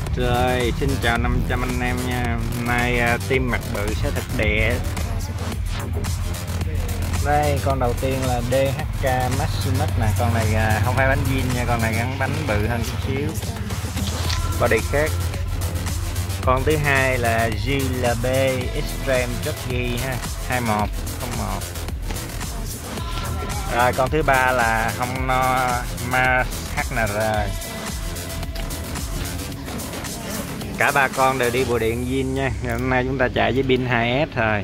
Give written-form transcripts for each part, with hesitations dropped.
Rồi, xin chào 500 anh em nha. Hôm nay team mặt bự sẽ thật đẹp. Đây, con đầu tiên là DHK Maximus nè. Con này không phải bánh zin nha, con này gắn bánh bự hơn chút xíu, body khác. Con thứ hai là GLB Extreme Jockey ha, 2101. Rồi con thứ ba là Honno Mars HNR. Cả ba con đều đi bộ điện zin nha. Hôm nay chúng ta chạy với pin 2S thôi.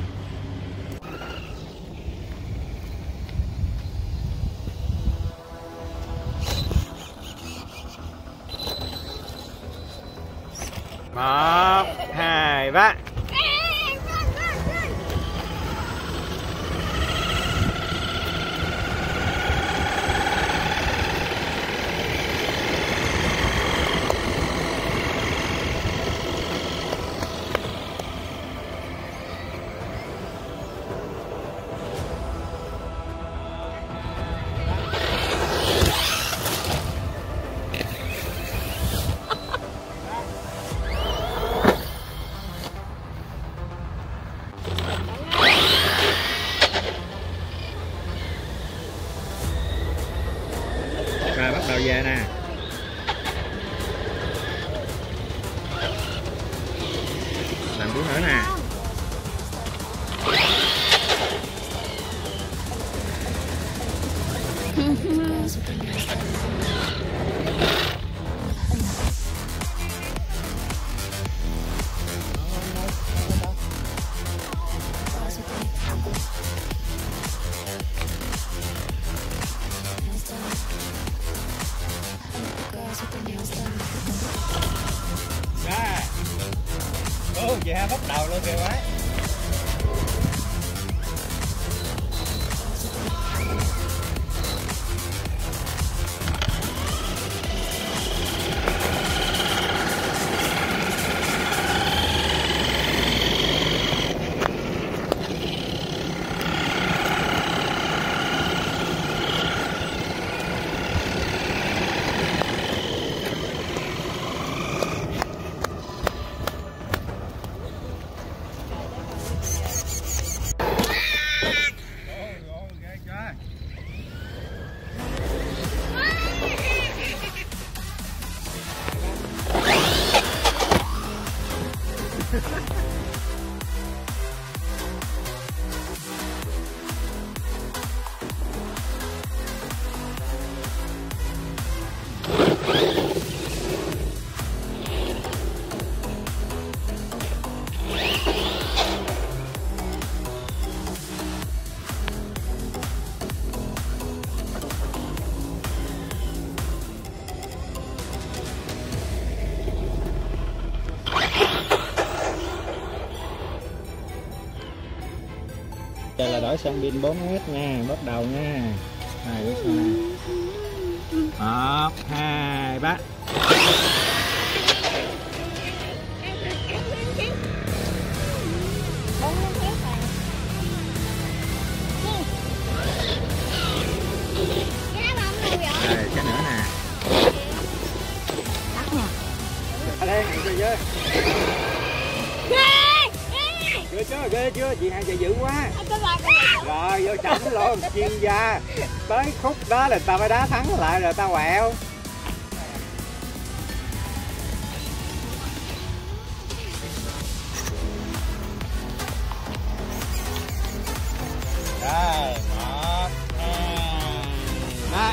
Một, hai, ba. Rồi bắt đầu về nè. Làm bước nữa nè. Ô, chị hai bắt đầu luôn kìa bác. Đây là đổi sang pin 4S nha, bắt đầu nha. Này bước nè. 1, 2, 3. Rồi, cái nữa nè. Ở đây này chơi. Ghê chưa, chị Hai chạy dữ quá. Rồi vô chậm luôn, chuyên gia. Tới khúc đó là ta phải đá thắng lại rồi ta quẹo. Rồi, 1, 2, 3.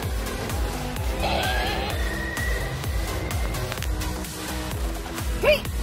Hey!